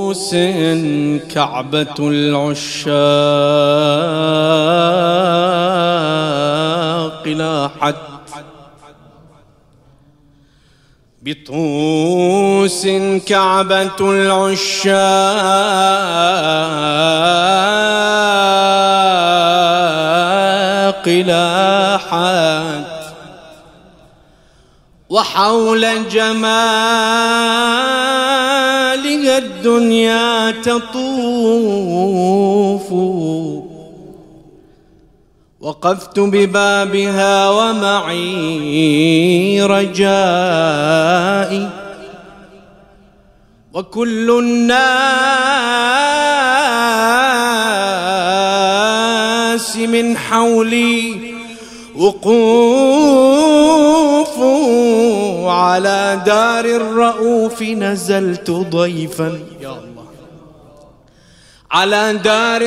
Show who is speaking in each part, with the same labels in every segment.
Speaker 1: بطوس كعبة العشاق لاحت، بطوس كعبة العشاق لاحت، وحول جمالها الدنيا تطوف، وقفت ببابها ومعي رجائي، وكل الناس من حولي وقوف، على دار الرؤوف نزلت ضيفا، يا الله، على دار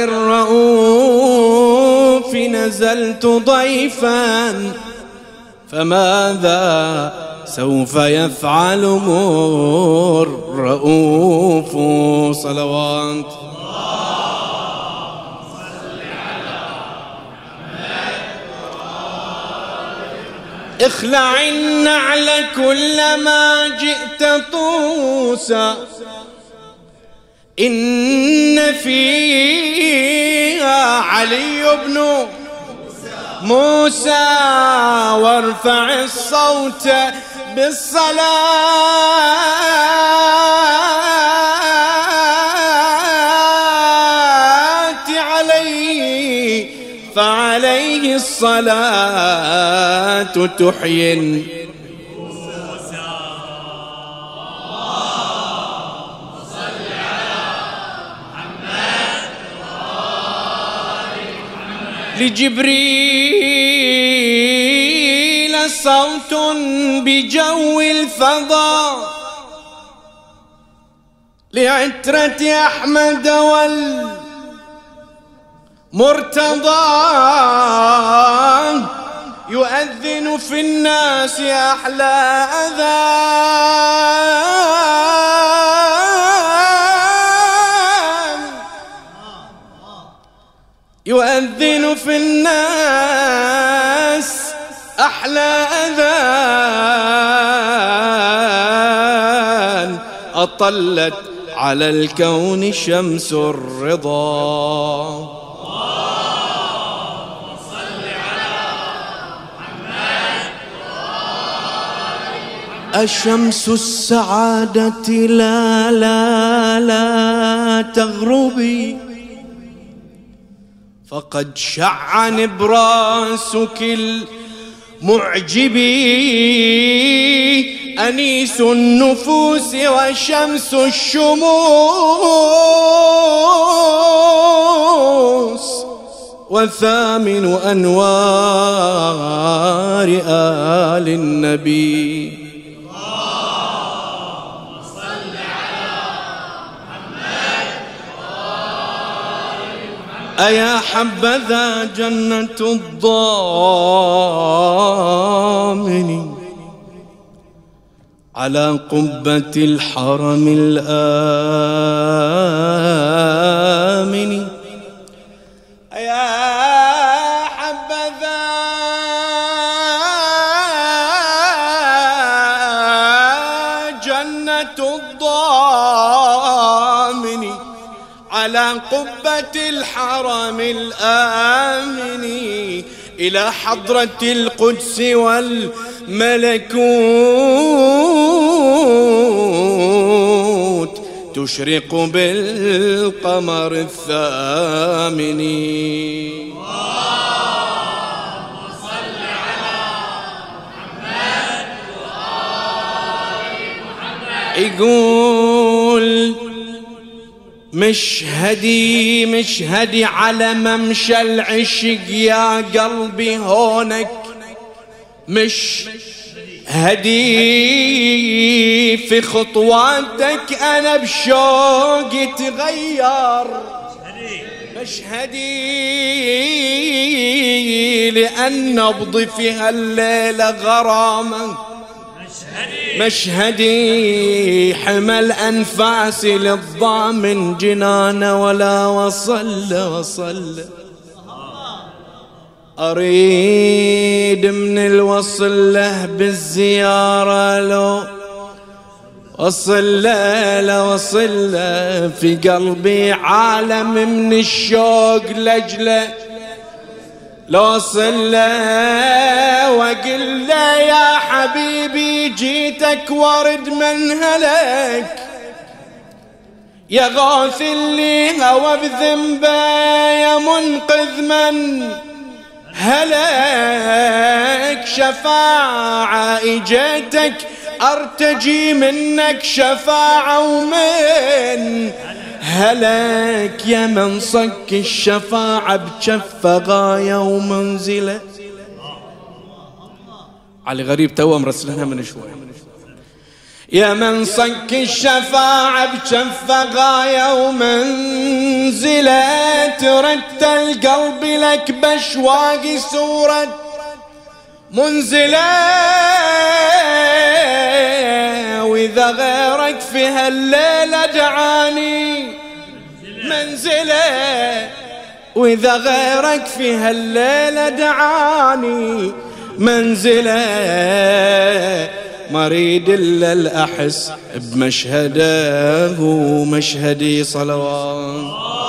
Speaker 1: الرؤوف نزلت ضيفا، فماذا سوف يفعل الرؤوف؟ صلوات اخلع النعل كلما جئت طوسا، إن فيها علي بن موسى، وارفع الصوت بالصلاة عليه، فعليه الصلاة تحيي. لجبريل صوت بجو الفضاء، لعترة أحمد والمرتضى، يؤذن في الناس أحلى أذان، يؤذن في الناس أحلى أذان، أطلت على الكون شمس الرضا. الشمس السعادة لا لا لا تغربي، فقد شع نبراسك المعجبي، أنيس النفوس وشمس الشموس، وثامن أنوار آل النبي. أيا حبذا جنة الضامن على قبة الحرم الآمن، أيا حبذا جنة الضامن على قبة الحرم الآمن، إلى حضرة القدس والملكوت، تشرق بالقمر الثامن. يقول مشهدي على ممشى العشق يا قلبي هونك، مشهدي في خطواتك أنا بشوقي تغير، مشهدي لأن نبضي في هالليلة غرامة، مشهدي حمل أنفاسي للضامن جنانه ولا وصل أريد من الوصل له بالزيارة لو وصل له في قلبي عالم من الشوق لجله لو وصل له وقل له يا حبيبي جيتك ورد من هلك يا غاث اللي هوى بذنبه يا منقذ من هلك شفاعة اجيتك ارتجي منك شفاعة ومن هلك يا من صك الشفاعة بجفة غاية ومنزلة. علي غريب توه مرسلنها من شوي. يا من صك الشفاعة بجفة غاية ومنزلة ترتل قلبي لك بشواقي سورة منزلة وإذا غيرك في هالليلة دعاني منزلة وإذا غيرك في هالليلة دعاني منزلة ما أريد إلا الأحس بمشهده ومشهدي صلوات.